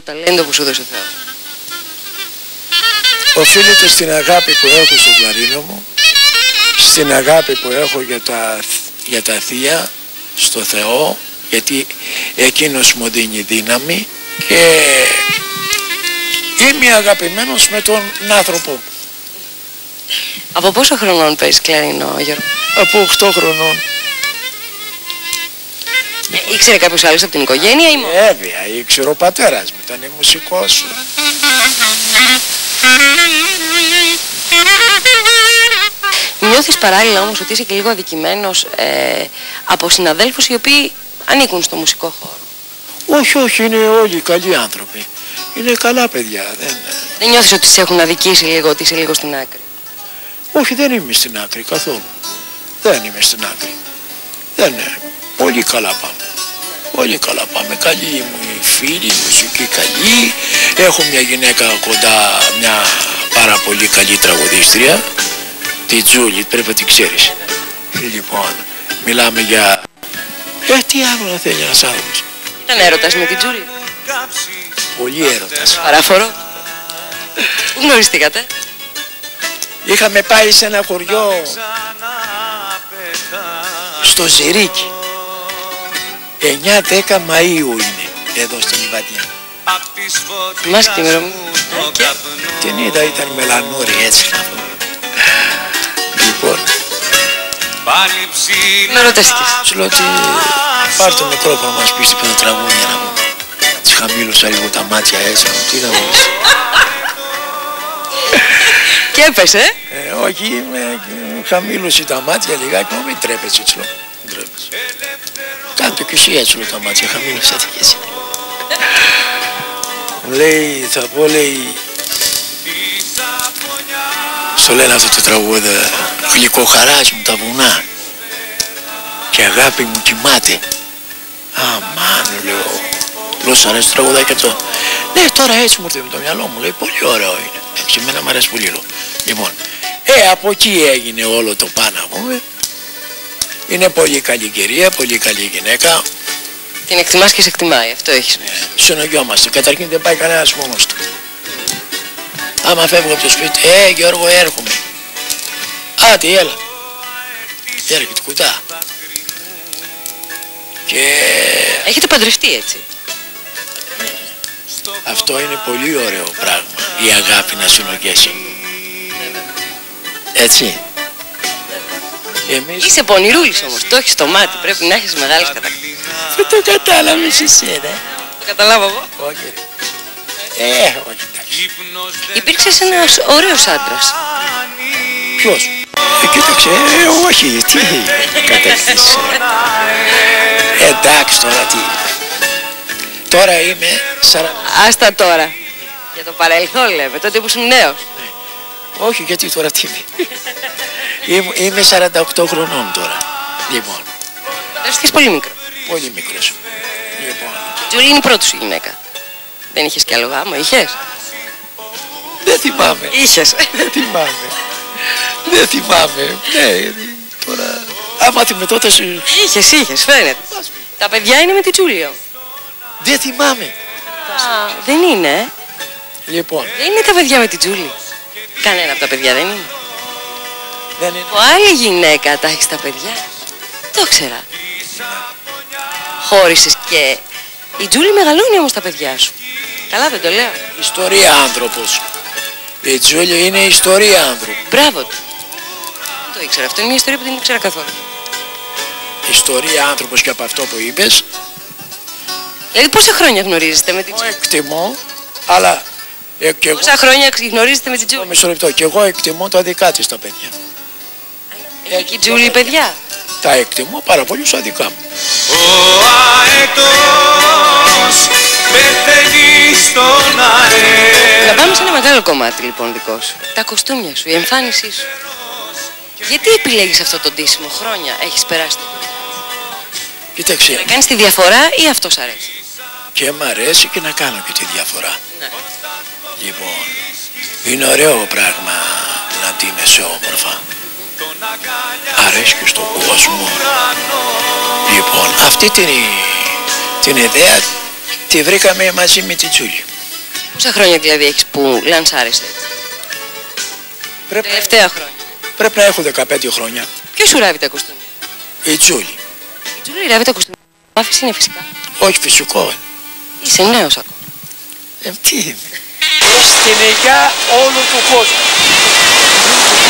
ταλέντο που σου έδωσε ο Θεός? Οφείλεται στην αγάπη που έχω στο κλαρίνο μου, στην αγάπη που έχω για τα θεία, στο Θεό, γιατί εκείνος μου δίνει δύναμη και είμαι αγαπημένος με τον άνθρωπό μου. Από πόσο χρονών παίζεις κλαρίνο, Γιώργο? Από 8 χρονών. Ήξερε κάποιος άλλος από την οικογένεια ή μόνο? Βέβαια, ήξερε ο πατέρας μου, ήταν μουσικός. Νιώθεις παράλληλα όμως ότι είσαι και λίγο αδικημένος από συναδέλφους οι οποίοι ανήκουν στο μουσικό χώρο? Όχι, όχι, είναι όλοι καλοί άνθρωποι. Είναι καλά παιδιά. Δεν νιώθεις ότι σε έχουν αδικήσει λίγο, ότι είσαι λίγο στην άκρη? Όχι, δεν είμαι στην άκρη καθόλου. Δεν είμαι στην άκρη. Δεν είναι. Πολύ καλά πάμε. Πολύ καλά πάμε. Καλοί μου οι φίλοι, η μουσική καλή. Έχω μια γυναίκα κοντά, μια πάρα πολύ καλή τραγουδίστρια. Τη Τζούλη, πρέπει να την ξέρεις. Λοιπόν, μιλάμε για... τι άλλο θέλει ένας άνθρωπος. Ήταν έρωτας με την Τζούλη? Πολύ έρωτας. Παράφορο? Πού γνωριστήκατε? Είχαμε πάει σε ένα χωριό στο Ζηρίκι. 9-10 Μαΐου είναι εδώ στην Λιβαδιά. Θυμάσαι τη μέρα μου? Την είδα, ήταν μελανούρη έτσι να πούμε. Λοιπόν, με ρωτέστηκες? σου λέω ότι πάρ' το μικρόφωνο να μας πεις τίποτα τραγούδια να μου. Της χαμήλωσα λίγο τα μάτια έτσι να μου, τι να μου πεις. Και έπεσε? Όχι, χαμήλωσε τα μάτια λιγάκι, μην τρέπεσαι έτσι λέω. Κάντο κι εσύ έτσι λέω τα μάτια, χαμήλωσε τα κι έτσι. Μου λέει, θα πω λέει, στο λένε αυτό το τραγούδι, γλυκοχαράς μου τα βουνά και αγάπη μου κοιμάται. Αμάν, λέω, σ' αρέσει το τραγουδάκι αυτό? Ναι, τώρα έτσι μου ήρθε με το μυαλό μου, λέει, πολύ ωραίο είναι. Έτσι, εμένα μου αρέσει πολύ, λέω. Λοιπόν, από εκεί έγινε όλο το πάνω, να πούμε. Είναι πολύ καλή κυρία, πολύ καλή γυναίκα. Την εκτιμάς και σε εκτιμάει, αυτό έχεις. Συνογιόμαστε, καταρχήν δεν πάει κανένας μόνος του. Άμα φεύγω από το σπίτι, Γιώργο, έρχομαι. Άντε, έλα. Έρχεται κουτά. Και... έχετε παντρευτεί έτσι? Αυτό είναι πολύ ωραίο πράγμα, η αγάπη να συνογέσει. Έτσι. Εμείς... Είσαι πονηρούλης όμως, το έχεις στο μάτι, πρέπει να έχεις μεγάλες κατακτήσεις. Δεν το κατάλαβες εσύ, ρε. Το καταλάβω εγώ. Όχι. Όχι, εντάξει. Υπήρξες ένας ωραίος άντρας. Ποιος? Κοίταξε, όχι, τι κατακτήσεις. Εντάξει τώρα τι. Τώρα είμαι 40... Άστα τώρα. Για το παρελθόν λέμε, τότε που ήσουν νέος. Όχι, γιατί τώρα τι είμαι. Είμαι 48 χρονών τώρα. Λοιπόν. Βρίσκεις πολύ μικρό. Πολύ μικρός. Λοιπόν. Τζούλη είναι η πρώτη σου γυναίκα. Δεν είχες κι άλλο γάμο, είχες? Δεν θυμάμαι. Είχες. Δεν θυμάμαι. Δεν θυμάμαι. Ναι, τώρα... Άμα θυμάμαι τότε σου... Είχες, φαίνεται. Τα παιδιά είναι με τη Τζούλη. Δεν θυμάμαι. Δεν είναι. Λοιπόν. Δεν είναι τα παιδιά με τη Τζούλη. Κανένα από τα παιδιά δεν είναι. Δεν είναι. Από άλλη γυναίκα τα έχεις τα παιδιά. Το ξέρα. Χώρισες και η Τζούλη μεγαλώνει όμως τα παιδιά σου. Καλά δεν το λέω? Ιστορία άνθρωπος. Η Τζούλη είναι ιστορία άνθρωπο. Μπράβο του. Δεν το ήξερα. Αυτό είναι μια ιστορία που δεν ήξερα καθόλου. Ιστορία άνθρωπος και από αυτό που είπες. Δηλαδή πόσα χρόνια γνωρίζεστε με την Τζούλη? Εκτιμώ, αλλά... Πόσα χρόνια γνωρίζετε με την Τζούλη? Μισό λεπτό. Και εγώ εκτιμώ τα δικά της τα παιδιά. Έχει και η Τζούλη παιδιά? Τα εκτιμώ πάρα πολύ στα δικά μου. Ο αετός πεθαίνει στον αέρα. Να πάμε σε ένα μεγάλο κομμάτι λοιπόν δικό σου. Τα κοστούμια σου, η εμφάνισή σου. Γιατί επιλέγεις αυτό το ντύσιμο? Χρόνια έχεις περάσει το κομμάτι. Κοίταξε. Να κάνεις τη διαφορά ή αυτό σ' αρέσει? Και μ' αρέσει και να κάνω και τη διαφορά. Ναι. Λοιπόν, είναι ωραίο πράγμα να ντύνεσαι όμορφα. Αρέσει και στον κόσμο. Λοιπόν, αυτή την ιδέα τη βρήκαμε μαζί με την Τζούλη. Πόσα χρόνια δηλαδή έχεις που λανσάρεστε έτσι? Τελευταία χρόνια. Πρέπει να έχω 15 χρόνια. Ποιος σου ράβει τα κοστούμια? Η Τζούλη. Η Τζούλη ράβει τα κοστούμια. Μάφης είναι φυσικά. Όχι φυσικό. Είσαι νέος ακόμα. Τι είμαι. Στην υγεία όλου του κόσμου.